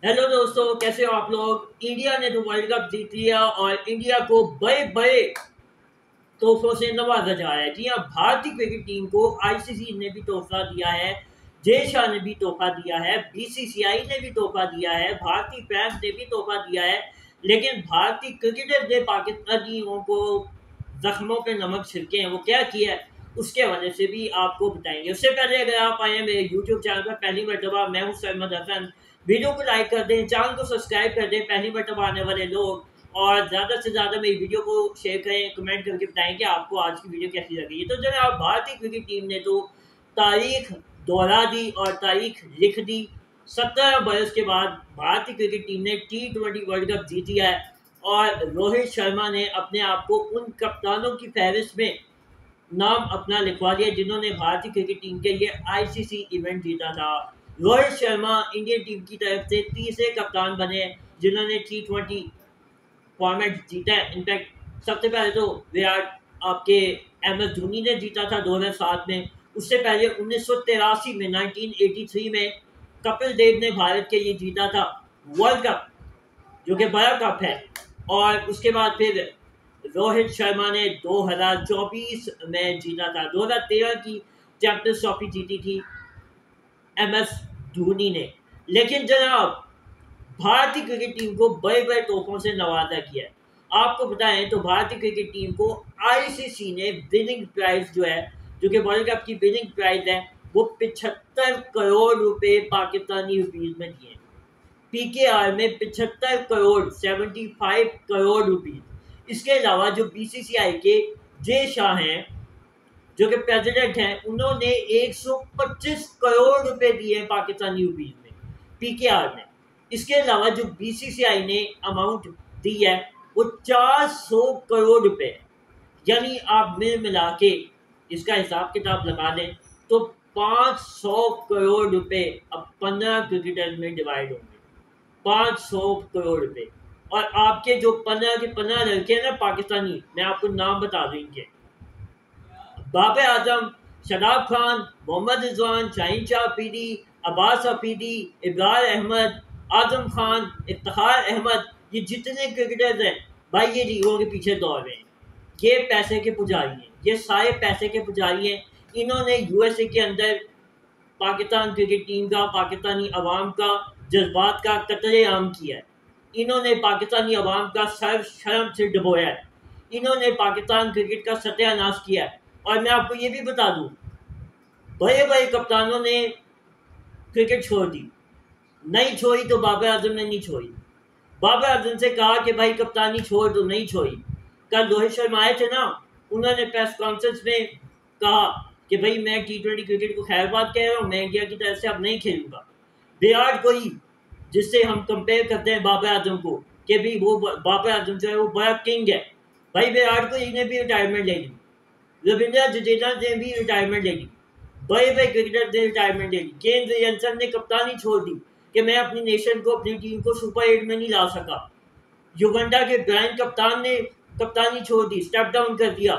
Hello दोस्तों, कैसे हो आप लोग। इंडिया ने तो वर्ल्ड कप जीत लिया और इंडिया को बड़े बड़े तोहफों से नवाजा जा रहा है। जी हाँ, भारतीय क्रिकेट टीम को आईसीसी ने भी तोहफा दिया है, जय शाह ने भी तोहफा दिया है, बीसीसीआई ने भी तोहफा दिया है, भारतीय फैंस ने भी तोहफा दिया है। लेकिन भारतीय क्रिकेटर ने पाकिस्तानियों को जख्मों पे नमक छिड़के हैं, वो क्या किया है उसके वजह से भी आपको बताएंगे। उससे पहले अगर आप आए हैं मेरे यूट्यूब चैनल पर पहली मरतबा, मैं हूँ सरमद हसन। वीडियो को लाइक कर दें, चैनल को सब्सक्राइब कर दें पहली मरतबा आने वाले लोग, और ज़्यादा से ज़्यादा मेरी वीडियो को शेयर करें, कमेंट करके बताएं कि आपको आज की वीडियो कैसी लगी। तो जनाब, भारतीय क्रिकेट टीम ने तो तारीख दोहरा दी और तारीख लिख दी। 17 बरस के बाद भारतीय क्रिकेट टीम ने T20 वर्ल्ड कप जीत लिया है और रोहित शर्मा ने अपने आप को उन कप्तानों की फहरिस्त में नाम अपना लिखवा दिया जिन्होंने भारतीय क्रिकेट टीम के लिए आईसीसी इवेंट जीता था। रोहित शर्मा इंडियन टीम की तरफ से तीसरे कप्तान बने जिन्होंने T20 फॉर्मेट जीता है। इनफैक्ट सबसे पहले तो विराट आपके MS धोनी ने जीता था 2007 में। उससे पहले 1983 में 1983 में कपिल देव ने भारत के लिए जीता था वर्ल्ड कप, जो कि बड़ा कप है। और उसके बाद फिर रोहित शर्मा ने 2024 में जीता था। 2013 की चैंपियंस ट्रॉफी जीती थी MS धोनी ने। लेकिन जनाब, भारतीय क्रिकेट टीम को बड़े बड़े तोहफों से नवाजा किया है। आपको बताएं तो भारतीय क्रिकेट टीम को आईसीसी ने विनिंग प्राइज जो है, जो कि वर्ल्ड कप की विनिंग प्राइज है, वो 75 करोड़ रुपए पाकिस्तानी रुपीज में दिए। पीकेआर में 75 करोड़ 75 करोड़ रुपीज। इसके अलावा जो बीसीसीआई के जय शाह हैं, जो कि प्रेसिडेंट हैं, उन्होंने 125 करोड़ रुपए दिए हैं पाकिस्तानी रुपीज में पीकेआर में। इसके अलावा जो बीसीसीआई ने अमाउंट दी है वो 400 करोड़ रुपए है। यानी आप मिला के इसका हिसाब किताब लगा दें तो 500 करोड़ रुपए अब 15 क्रिकेटर्स में डिवाइड होंगे। 500 करोड़ रुपए। और आपके जो 15 के 15 लड़के हैं ना पाकिस्तानी, मैं आपको नाम बता दूं इनके: बाबर आजम, शदाब खान, मोहम्मद रिजवान, शाहीन शाह अफरीदी, अब्बास अफरीदी, इब्रार अहमद, आजम खान, इफ्तिखार अहमद। ये जितने क्रिकेटर्स हैं भाई, ये लीगों के पीछे दौड़ रहे हैं। ये पैसे के पुजारी हैं, ये सारे पैसे के पुजारी हैं। इन्होंने यूएसए के अंदर पाकिस्तान क्रिकेट टीम का, पाकिस्तानी अवाम का जज्बात का कत्लेआम किया है। इन्होंने पाकिस्तानी अवाम का सर शर्म से डुबोया है। इन्होंने पाकिस्तान क्रिकेट का सत्यानाश किया है। और मैं आपको ये भी बता दूं, बड़े बड़े कप्तानों ने क्रिकेट छोड़ दी, नहीं छोड़ी तो बाबर आजम ने नहीं छोड़ी। बाबर आजम से कहा कि भाई कप्तानी छोड़ दो, नहीं छोड़ी। कल रोहित शर्मा आए थे ना, उन्होंने प्रेस कॉन्फ्रेंस में कहा कि भाई मैं T20 क्रिकेट को खैर बात कह रहा हूँ, मैं इंडिया की तरफ से अब नहीं खेलूंगा। विराट कोहली, जिससे हम कंपेयर करते हैं बाबर आजम को कि भाई वो बाबर आजम जो है वो बड़ा किंग है, भाई विराट कोहली ने भी रिटायरमेंट ले ली, रविंद्र जडेजा ने भी रिटायरमेंट ले ली, बड़े बड़े क्रिकेटर ने रिटायरमेंट ले ली। केन विलियमसन ने कप्तानी छोड़ दी कि मैं अपनी नेशन को, अपनी टीम को सुपर 8 में नहीं ला सका। युगांडा के ब्रायन कप्तान ने कप्तानी छोड़ दी, स्टेप डाउन कर दिया।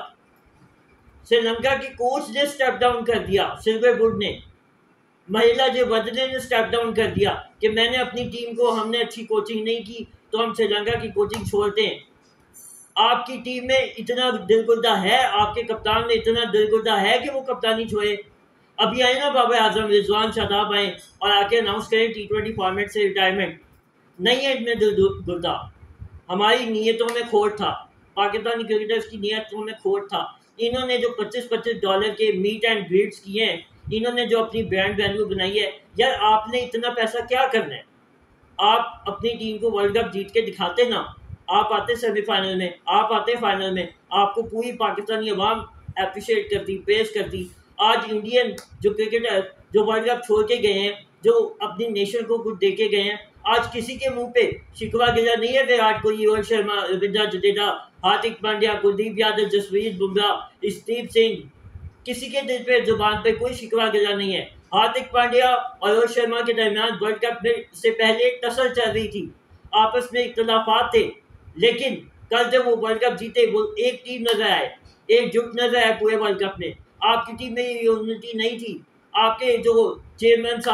श्रीलंका के कोच ने स्टेप डाउन कर दिया, सिल्वरवुड ने। महिला जो वदने ने स्टेप डाउन कर दिया कि मैंने अपनी टीम को, हमने अच्छी कोचिंग नहीं की तो हम श्रीलंका की कोचिंग छोड़ते हैं। आपकी टीम में इतना दिलगुर्दा है, आपके कप्तान में इतना दिलगुर्दा है कि वो कप्तानी छोड़े। अभी आए ना बाबर आजम, रिजवान, शादाब आए और आके अनाउंस करें T20 फॉर्मेट से रिटायरमेंट। नहीं है इनमें दिलगुर्दा। हमारी नीयतों में खोट था, पाकिस्तानी क्रिकेटर्स की नीयतों में खोट था। इन्होंने जो $25-25 के मीट एंड ग्रीड्स किए हैं, इन्होंने जो अपनी ब्रांड वैल्यू बनाई है, यार आपने इतना पैसा क्या करना है। आप अपनी टीम को वर्ल्ड कप जीत के दिखाते ना, आप आते सेमीफाइनल में, आप आते फाइनल में, आपको पूरी पाकिस्तानी अवाम अप्रिशिएट करती, प्रेस करती। आज इंडियन जो क्रिकेटर जो वर्ल्ड कप छोड़ के गए हैं, जो अपनी नेशन को कुछ दे के गए हैं, आज किसी के मुंह पे शिकवा गिला नहीं है। विराट कोहली, रोहित शर्मा, रविंद्र जडेजा, हार्दिक पांड्या, कुलदीप यादव, जसप्रीत बुमराह, स्टीव सिंह, किसी के दिल पे, जुबान पे कोई शिकवा गिला नहीं है। हार्दिक पांड्या और रोहित शर्मा के दरमियान वर्ल्ड कप में से पहले टसल चल रही थी, आपस में इख्तलाफात थे। लेकिन कल जब वो वर्ल्ड कप जीते, वो एक टीम नजर आए, एकजुट नजर आए पूरे वर्ल्ड कप में। आपकी टीम में यूनिटी नहीं थी। आपके जो चेयरमैन साहब हैं,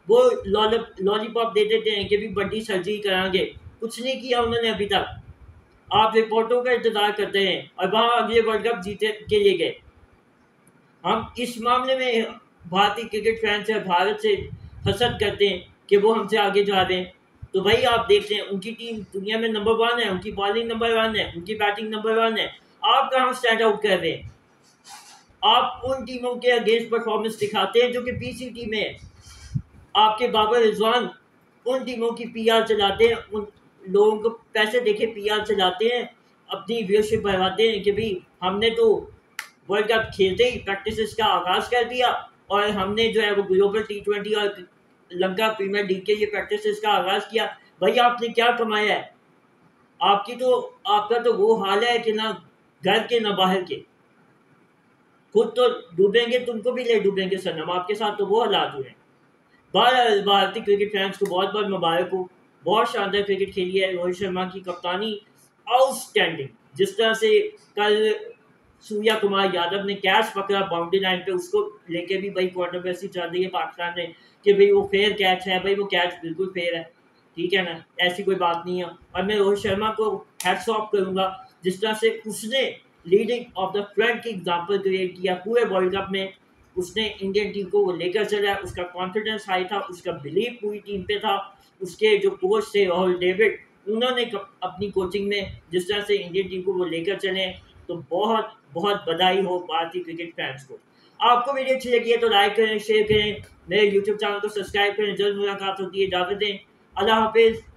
वो लॉलीपॉप दे देते हैं कि भी बड़ी सर्जरी कराएंगे। कुछ नहीं किया उन्होंने अभी तक। आप रिपोर्टों का इंतजार करते हैं और वहां अगले वर्ल्ड कप जीते के लिए गए। हम इस मामले में भारतीय क्रिकेट फैंस से, भारत से हसद करते हैं कि वो हमसे आगे जा रहे हैं। तो भाई आप देखते हैं उनकी टीम दुनिया में नंबर 1 है, उनकी बॉलिंग नंबर 1 है, उनकी बैटिंग नंबर 1 है। आप कहाँ स्टैंड आउट कर रहे हैं? आप उन टीमों के अगेंस्ट परफॉर्मेंस दिखाते हैं जो कि पीसीटी में है। आपके बाबर रिजवान उन टीमों की पीआर चलाते हैं, उन लोगों को पैसे देके पीआर चलाते हैं, अपनी व्यूअरशिप बढ़ाते हैं कि भाई हमने तो वर्ल्ड कप खेलते ही प्रैक्टिस का आगाज कर दिया और हमने जो है वो ग्लोबल T20 और लंका प्रीमियर लीग के लिए प्रैक्टिस का आगाज किया। भाई आपने क्या कमाया है? आपका तो वो हाल है कि ना घर के ना बाहर के। खुद तो डूबेंगे, तुमको भी ले डूबेंगे सनम, आपके साथ तो वो हालात हुए हैं। भारतीय क्रिकेट फैंस को बहुत बहुत मुबारक हो। बहुत शानदार क्रिकेट खेली है रोहित शर्मा की कप्तानी, आउटस्टैंडिंग। जिस तरह से कल सूर्या कुमार यादव ने कैच पकड़ा बाउंड्री लाइन पे, उसको लेके भी भाई कंट्रोवर्सी चल रही है पाकिस्तान में कि भाई वो फेयर कैच है। भाई वो कैच बिल्कुल फेयर है, ठीक है ना, ऐसी कोई बात नहीं है। और मैं रोहित शर्मा को हैट्स ऑफ करूंगा जिस तरह से उसने लीडिंग ऑफ द फ्रंट की एग्जांपल क्रिएट किया पूरे वर्ल्ड कप में। उसने इंडियन टीम को वो लेकर चला, उसका कॉन्फिडेंस हाई था, उसका बिलीव पूरी टीम पे था। उसके जो कोच थे राहुल डेविड, उन्होंने अपनी कोचिंग में जिस तरह से इंडियन टीम को वो लेकर चले, तो बहुत बहुत बधाई हो भारतीय क्रिकेट फैंस को। आपको वीडियो अच्छी लगी है तो लाइक करें, शेयर करें, मेरे यूट्यूब चैनल को सब्सक्राइब करें। जल्द मुलाकात होती है, इजाजत दें, अल्लाह हाफिज।